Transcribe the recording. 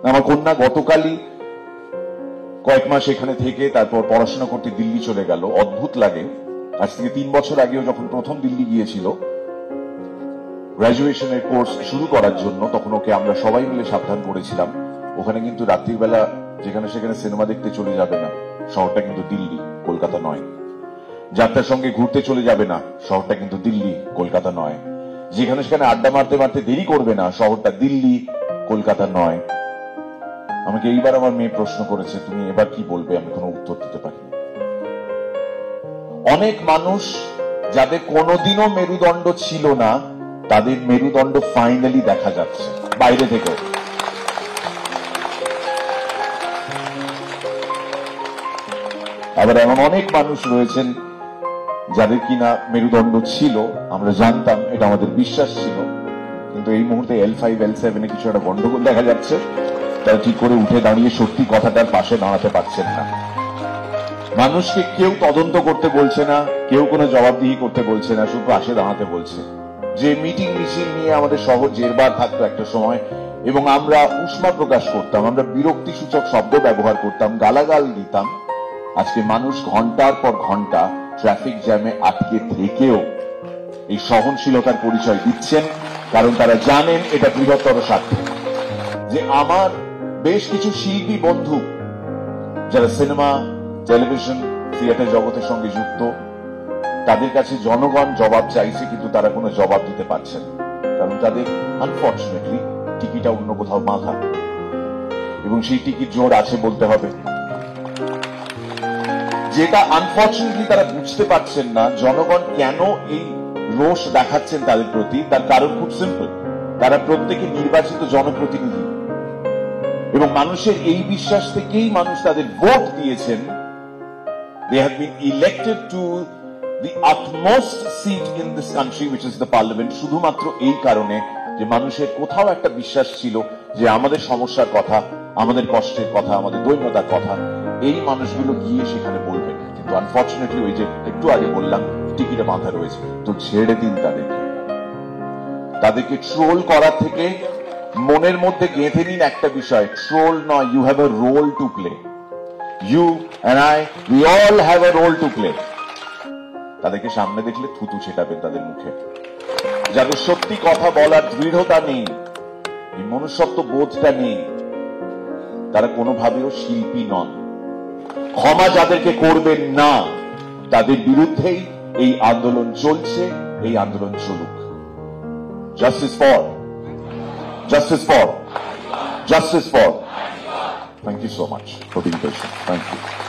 আমার কন্যা গতকালই কয়েক মাস এখানে থেকে তারপর পড়াশোনা করতে দিল্লি চলে গেল। অদ্ভুত লাগে, আজ থেকে 3 বছর আগেও যখন প্রথম দিল্লি গিয়েছিল গ্রাজুয়েশনের কোর্স শুরু করার জন্য, তখন ওকে আমরা সবাই মিলে সাবধান করেছিলাম ওখানে কিন্তু রাত্রির বেলা যেখানে সেখানে সিনেমা দেখতে চলে যাবে না, শহরটা কিন্তু দিল্লি, কলকাতা নয়। যাত্রার সঙ্গে ঘুরতে চলে যাবে না, শহরটা কিন্তু দিল্লি, কলকাতা নয়। যেখানে সেখানে আড্ডা মারতে মারতে দেরি করবে না, শহরটা দিল্লি, কলকাতা নয়। আমাকে এইবার আমার মেয়ে প্রশ্ন করেছে, তুমি এবার কি বলবে? আমি কোনো উত্তর দিতে পারি। অনেক মানুষ যাদের কোনোদিনও মেরুদণ্ড ছিল না, তাদের মেরুদণ্ড ফাইনালি দেখা যাচ্ছে বাইরে থেকে। আবার এমন অনেক মানুষ রয়েছেন যাদের কিনা মেরুদণ্ড ছিল, আমরা জানতাম, এটা আমাদের বিশ্বাস ছিল, কিন্তু এই মুহূর্তে L5 L7 এ কিছু একটা গন্ডগোল দেখা যাচ্ছে। তারা ঠিক করে উঠে দাঁড়িয়ে সত্যি কথাটার পাশে দাঁড়াতে পারছেন না। মানুষকে কেউ তদন্ত করতে বলছে না, কেউ কোনো জবাবদিহি করতে বলছে না, শুধু পাশে দাঁড়াতে বলছে। যে মিটিং মিছিল নিয়ে আমাদের শহর জেরবার থাকতো একটা সময়, এবং আমরা উষ্মা প্রকাশ করতাম, আমরা বিরক্তি সূচক শব্দ ব্যবহার করতাম, গালাগাল দিতাম, আজকে মানুষ ঘন্টার পর ঘন্টা ট্রাফিক জ্যামে আটকে থেকেও এই সহনশীলতার পরিচয় দিচ্ছেন, কারণ তারা জানেন এটা বৃহত্তর স্বার্থে। যে আমার বেশ কিছু শিল্পী বন্ধু যারা সিনেমা, টেলিভিশন, থিয়েটার জগতের সঙ্গে যুক্ত, তাদের কাছে জনগণ জবাব চাইছে, কিন্তু তারা কোনো জবাব দিতে পারছে না, কারণ তাদের আনফর্চুনেটলি টিকিটটা অন্য কোথাও বাঁধা, এবং সেই টিকিট জোর আছে বলতে হবে। যেটা আনফর্চুনেটলি তারা বুঝতে পারছেন না, জনগণ কেন এই রোষ দেখাচ্ছেন তাদের প্রতি, তার কারণ খুব সিম্পল, তারা প্রত্যেকে নির্বাচিত জনপ্রতিনিধি, এবং মানুষের এই বিশ্বাস থেকেই মানুষ তাদের ভোট দিয়েছেন। They have been elected to the utmost seat in this country, which is the parliament, শুধুমাত্র এই কারণে যে মানুষের কোথাও একটা বিশ্বাস ছিল যে আমাদের সমস্যার কথা, আমাদের কষ্টের কথা, আমাদের দৈন্যতার কথা এই মানুষগুলো গিয়ে সেখানে বলবেন। কিন্তু আনফর্চুনেটলি ওই যে একটু আগে বললাম টিকিটে বাঁধা রয়েছে, তো ছেড়ে দিন তাদেরকে ট্রোল করার থেকে মনের মধ্যে গেঁথে নিন একটা বিষয়, ট্রোল নয়, you have a role to play. You and I, we all have a role to play. তাদেরকে সামনে দেখলে থুতু ছেটাবেন তাদের মুখে। যাদের সত্যি কথা বলার দৃঢ়তা নেই, এই মনুষ্যত্ব বোধটা নেই, তারা কোনোভাবেও শিল্পী নন। ক্ষমা যাদেরকে করবেন না, তাদের বিরুদ্ধেই এই আন্দোলন চলছে, এই আন্দোলন চলুক। Justice for, justice for, justice for. Thank you so much for being patient. Thank you.